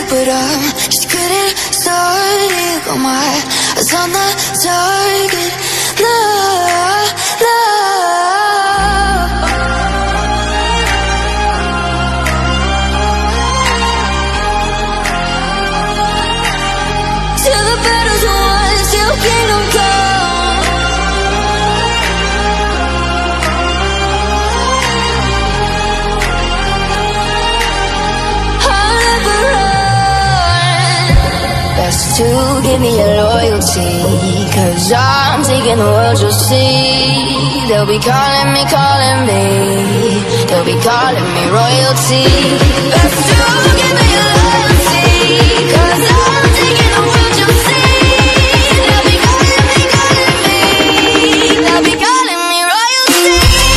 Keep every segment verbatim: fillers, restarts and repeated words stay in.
but I just couldn't start it. Got my eyes on the target. Love, love. Till the battle's won, till kingdom come. I'll never run. Best to give me your loyalty, 'cause I'm taking the world, you'll see. They'll be calling me, calling me. They'll be calling me royalty. Best to give me your loyalty, 'cause I'm taking the world, you'll see. They'll be calling me, calling me. They'll be calling me royalty.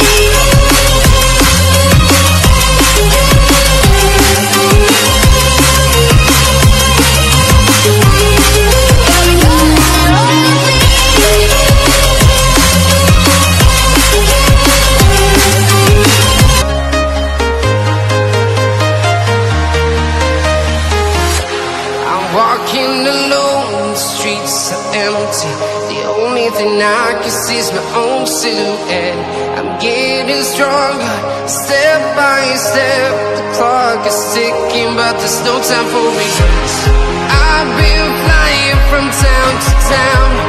Walking alone, the streets are empty. The only thing I can see is my own silhouette. I'm getting stronger, step by step. The clock is ticking, but there's no time for regrets. I've been flying from town to town,